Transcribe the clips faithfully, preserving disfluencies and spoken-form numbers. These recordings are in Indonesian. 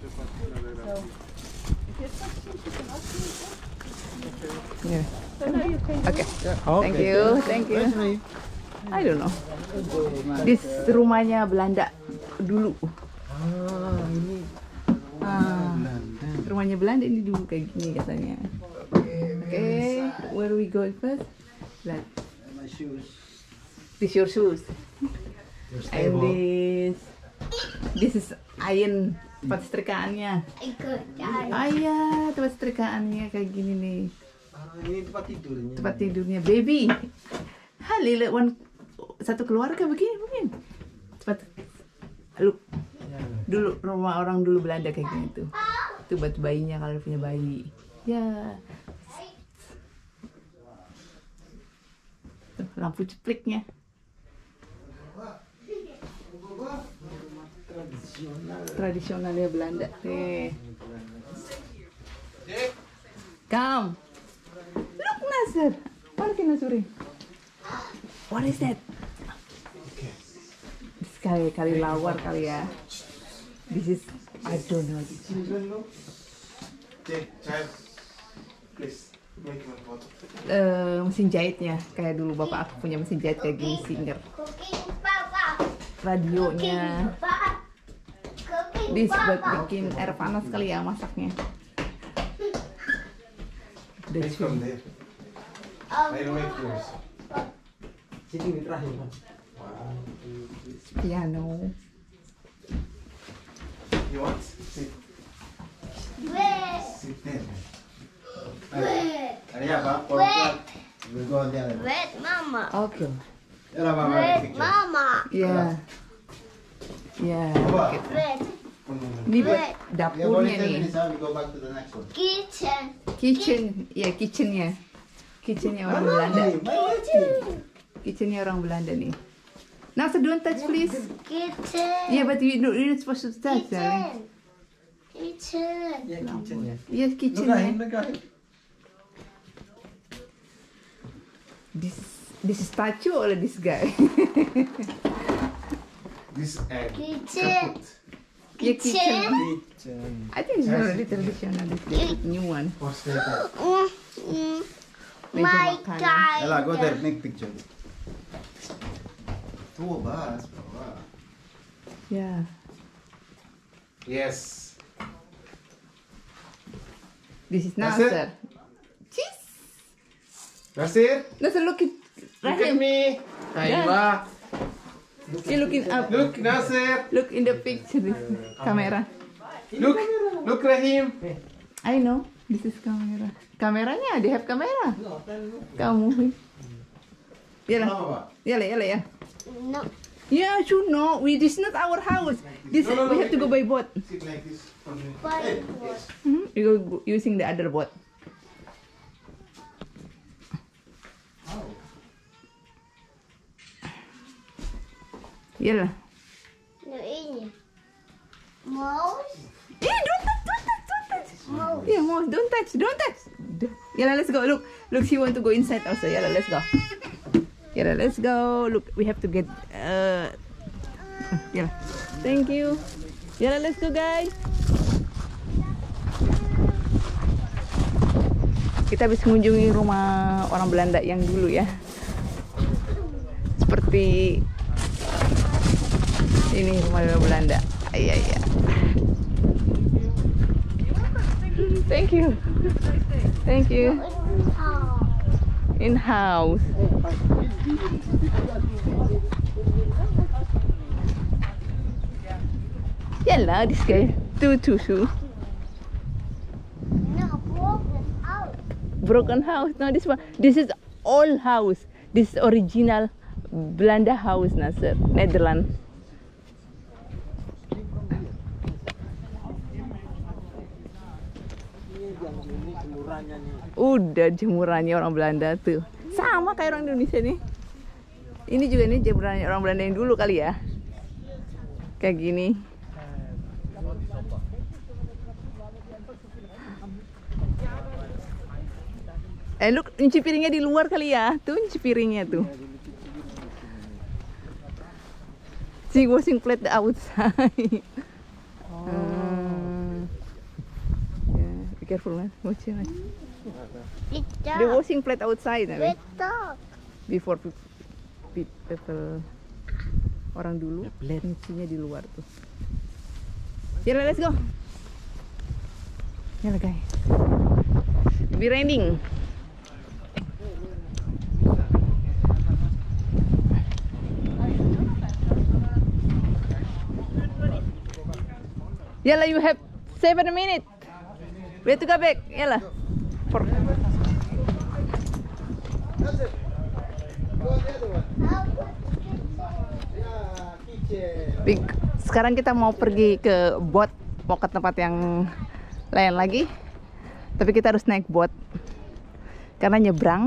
Yeah. Okay. Thank you. Thank you. I don't know. This rumahnya Belanda dulu. Ah, ini Ah, rumahnya Belanda ini dulu kayak gini katanya. Okay, where we go first? Like, my shoes. this your shoes. Your And stable. this, this is iron tempat setrikaannya. Ah iya, tempat setrikaannya kayak gini nih. Ah, ini tempat tidurnya. Tempat tidurnya baby. Halil one satu keluarga begini mungkin. Tempat lu dulu rumah orang dulu Belanda kayak gini tuh. Itu buat bayinya kalau punya bayi. Ya. Tuh, lampu cepliknya. Tradisionalnya Belanda. Nih. Come. Look Nasir. What can Nasuri? What is that? Sekali kali lawar kali ya. This is I don't know. Please make one photo. Eh, mesin jahitnya kayak dulu bapak aku punya mesin jahit kayak gini Singer. Radionya. This buat bikin air panas kali ya masaknya. Udah Make from there. I'll make yours. Sini ini terakhir. Mas. piano. You want? Sit. Sit there. Ada apa? Wait. We'll go on the other. Wait, Mama. Oke. Ya lah, Mama. Wait, picture. Mama. Ya. Ya. Coba. Wait. Ini buat Wait. Ya boleh dapurnya ten nih. minutes, huh? We go back to the next one. Kitchen. Kitchen, ya kitchennya. Kitchennya orang Belanda. Kitchennya orang Belanda nih. Now, so don't touch, please. Kitchen. Yeah, but you don't, you're not supposed to touch, darling. Kitchen. Kitchen. Ya, kitchen ya. Yes, Look at him, kitchennya. look at him. This, this is statue or this guy? This egg. Kitchen. Kaput. Yeah, kitchen. Kitchen. I think it's already traditional. This is a new one. What's that? Mm, mm. Meja My makan. guy. Ella, go there, make picture. Tuh, bas, bawa. Yeah. Yes. This is That's it? Nasser. Cheese. Nasir, Nasser, look at look at Rahim. me. Aywa. He looking up. Look, Nasir. Look in the picture. This camera. Look, look, Rahim. I know. This is camera. Kameranya, they have camera. Kamu. Yalah. Kenapa, Pak? Yalah, yalah, ya. No. Yeah, you know. We this is not our house. This No, no, no, we have to go by boat. Sit like this for me. But Hmm? We go go- using the other boat. Yalah. no ini. Mouse. Eh, don't touch, don't touch, don't touch. Mouse. Yeah, Mom, don't touch, don't touch. Yalah, let's go. Look, look, she want to go inside also. Yalah, let's go. Yalah, let's go. Look, we have to get. Uh, yalah. Thank you. Yalah, let's go, guys. Kita habis mengunjungi rumah orang Belanda yang dulu ya. Seperti ini rumah orang Belanda. Iya, iya. Thank you. Thank you. Oh. In house. Yalla, this guy. Two two two. No, broken out. Broken house. No, this one. This is old house. This is original Belanda house, Nasser, Netherlands. Udah jemurannya orang Belanda tuh. Sama kayak orang Indonesia nih. Ini juga nih jemurannya orang Belanda yang dulu kali ya. Kayak gini. Eh, look, nyuci piringnya di luar kali ya. Tuh nyuci piringnya tuh. She washing plate the outside. Hmm. Be careful, man. Watch it, man. Big The dog. washing plate outside, I mean, Big dog. before pe- pe- people orang dulu nyucinya di luar tuh. Yaudah, let's go. Yaudah guys. Be raining. Yalla, you have seven minutes. We have to go back. Yalla. For That's it. Go on the other one. Yeah, kitchen. Big. Sekarang kita mau pergi ke boat, mau ke tempat yang lain lagi. Tapi kita harus naik boat karena nyebrang.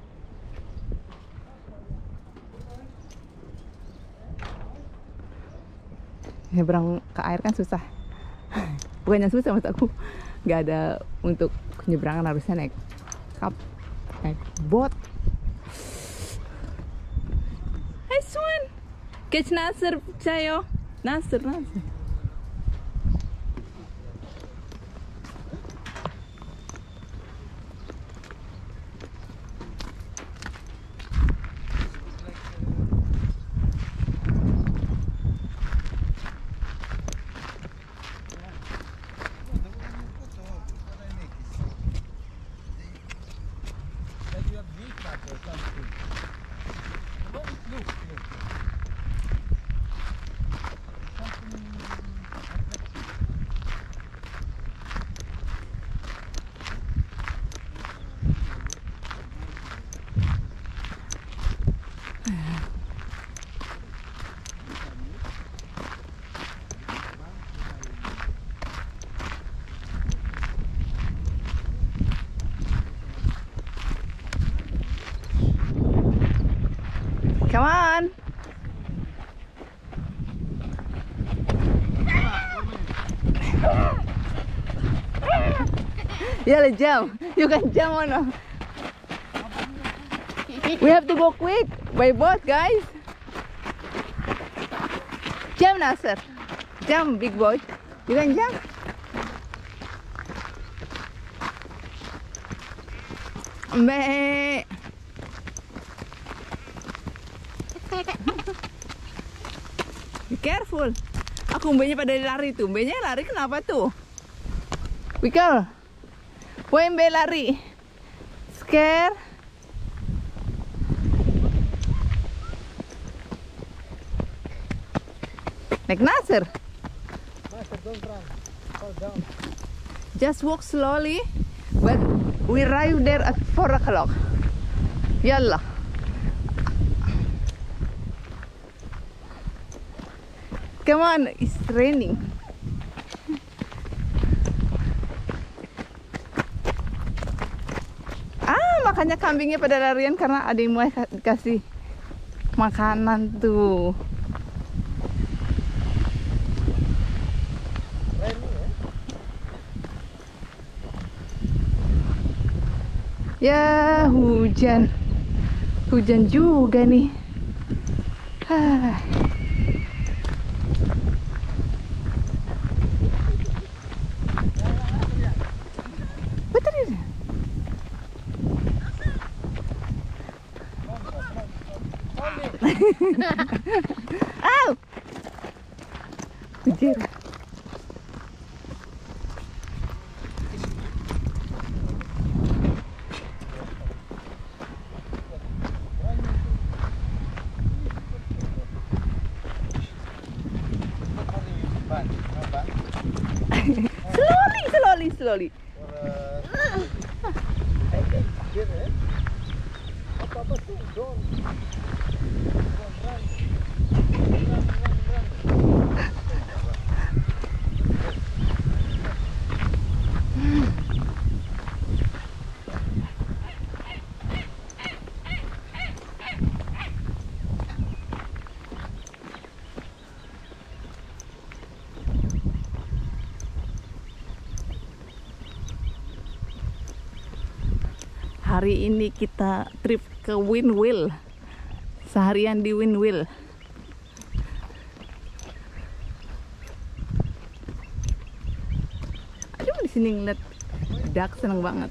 Nyebrang ke air kan susah. Bukannya susah, mas aku nggak ada untuk penyeberangan, harusnya naik kap, naik boat. Hai Swan, catch Nasir Cayo, Nasir Nasir. Come on. Yeah, jump. You can jump on. uh. We have to go quick by boat, guys. Jump, Nasir. Jump, big boy. You can jump. Meh. Be careful. Aku mbaknya pada lari tuh. Mbaknya lari kenapa tuh? Wikal. Why mbak lari? Scare? Naik Nasir. Master, don't run. Fall down. Just walk slowly. But we arrive there at four o'clock. Yalla. Come on, it's raining. Ah, makanya kambingnya pada larian karena ada yang mau kasih makanan tuh. Ya, hujan. Hujan juga nih. Ah. Betul ini. Au. Hujan. Slowly, slowly, slowly. Apa-apa tuh, don't. Hari ini kita trip ke Windwheel. Seharian di Windwheel. Aduh, di sini ngeliat Duck seneng banget.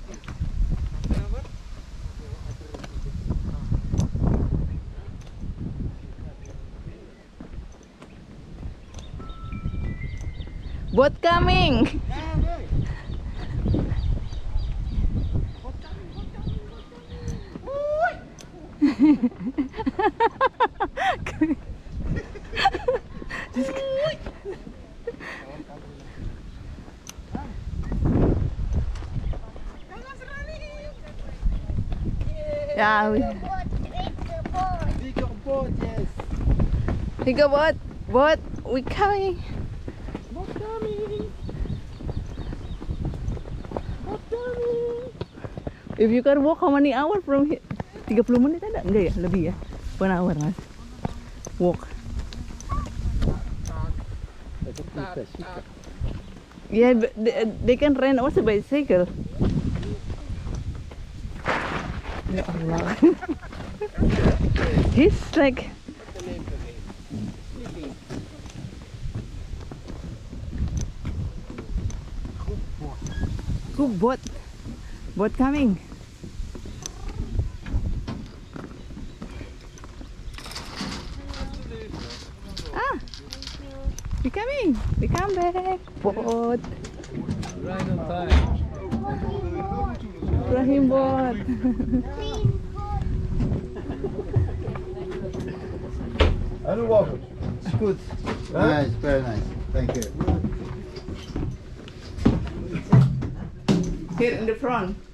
Boat coming. Yeah, we, Boat, it's a boat. Bigger boat, yes. we go boat, boat, we coming. Boat coming. Boat coming. If you can walk how many hours from here? tiga puluh menit ada? Enggak ya? Lebih ya? One hour mas. Walk. Yeah, but they, they can rent also bicycle. Ya Allah. He's like good boat. Boat coming. Ah, we coming. We come back. Boat. Right on time. Rahim boat. And walk. It's good. Nice, very nice. Thank you. Here in the front.